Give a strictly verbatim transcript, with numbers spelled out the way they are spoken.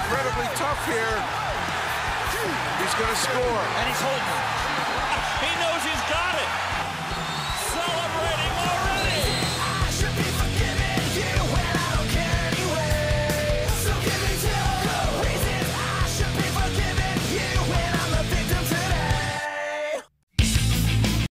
incredibly tough here. He's going to score. And he's holding. He knows he's got it.